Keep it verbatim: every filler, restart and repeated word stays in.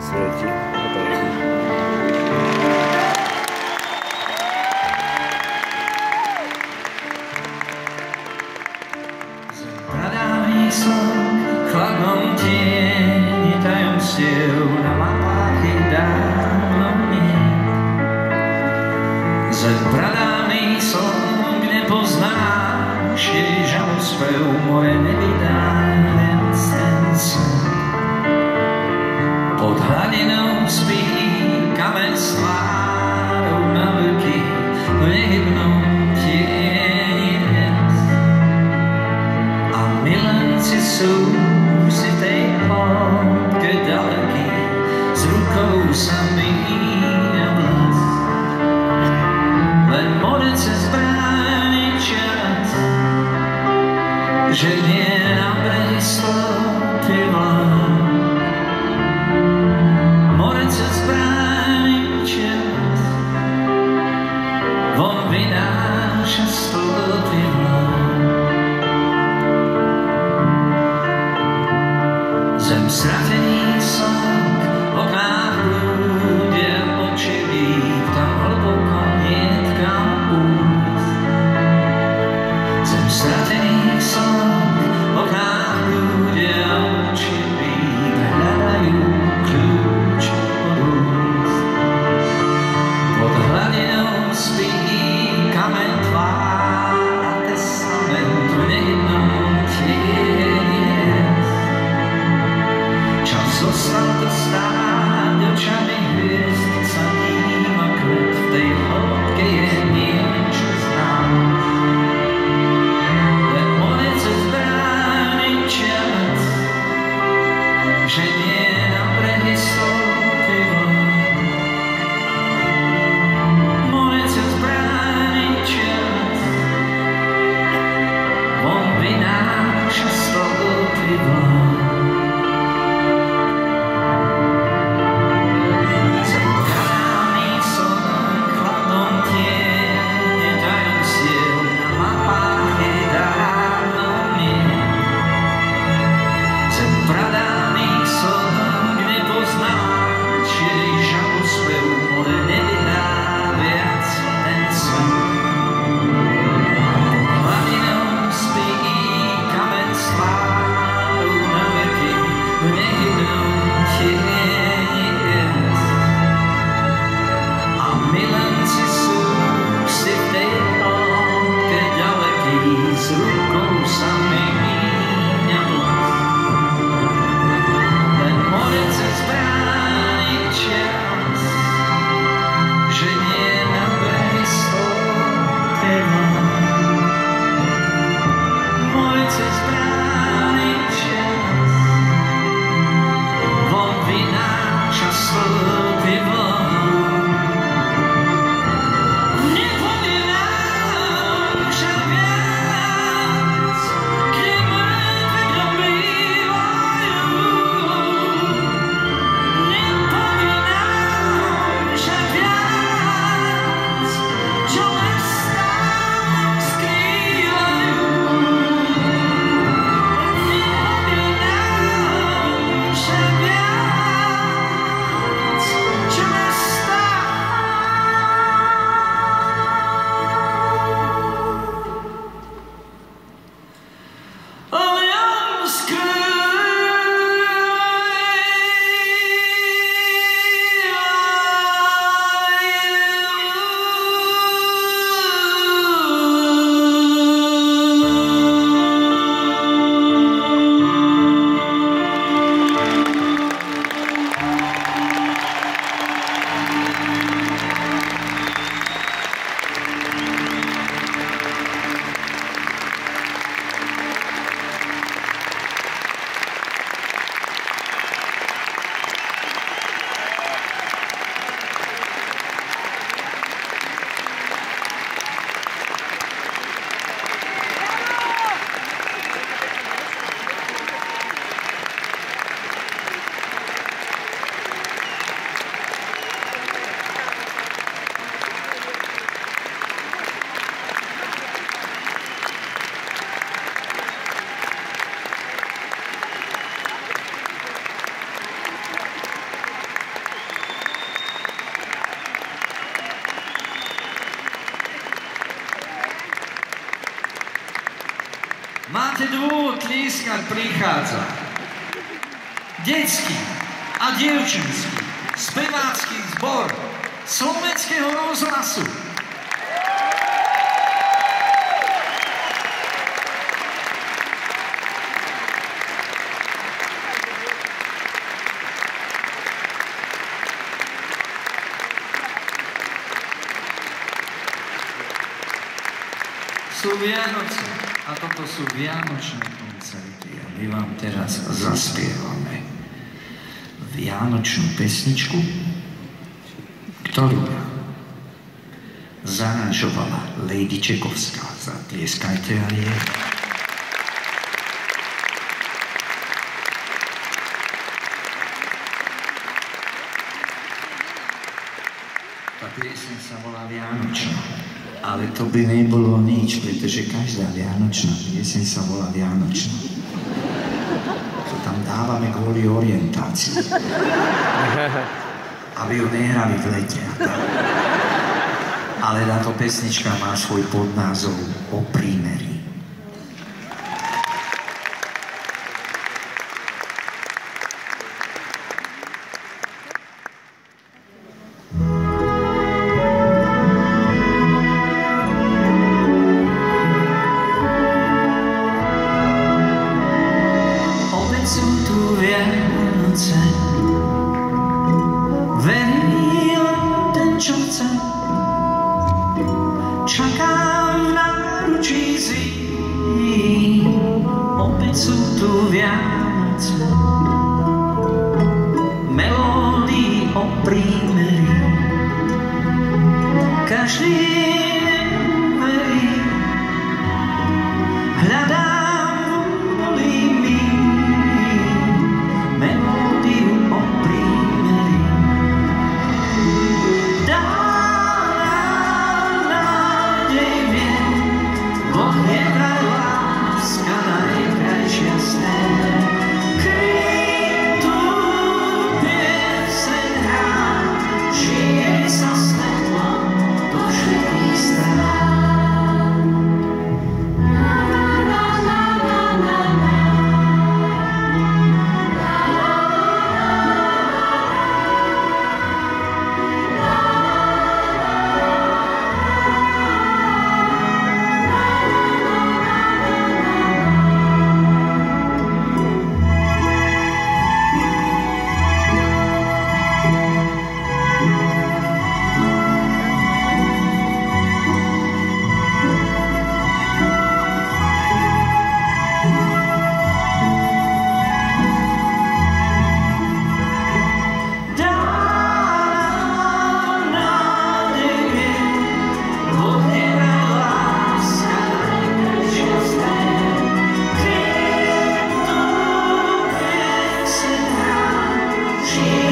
svieti opäť. Pradávny slnk, chladnom tieni tajomstiev na mapách je dávno nie. Zem pradávny slnk nepoznáš, jej žalospev more nevydá viac ten sen. Pod hladinou spí kameň s tvárou na vlky v nehybnom tieni hviezd. A milenci sú si tej hĺbke daleký, s rukou sa míja blesk. Len more cez brány čas, že nie na brehy stopy vlád. More cez brány čas, von vynáša stopy vlád. Zem stratený slnk, v oknách ľudia očivík, tam hlboko niet kam újsť. Zem stratený slnk, v oknách ľudia očivík, hľadajú kľúč od úst. Pod hladinou spí kameň tvár a testament v nehybnom tieni hviezd. Čas zostal to stáť očami hviezd, sa díva kvet v tej hĺbke je niečo z nás. Len more cez brány čas, že nie na brehy stopy vlád. More cez brány čas, von vynáša stopy vlád. Máte dôvod tlieskať, prichádza detský a dievčenský spevácky zbor Slovenského rozhlasu. Sú Vianoce a toto sú vianočné koncerty a my vám teraz zaspievame vianočnú pesničku, ktorú zaranžovala Lady Čekovská. Zatlieskajte aj jej. Tá pieseň sa volá Vianočná. Ale to by nebolo nič, pretože každá vianočná pieseň sa volá Vianočná. To tam dávame kvôli orientácii. Aby ju nehrali v lete. Ale táto pesnička má svoj podnázov O prímeri. Sú tu Vianoce, verí len ten, čo chce. Čakám v náručí zím, opäť sú tu Vianoce, melódii o prímeri. Každý verí, hľadá she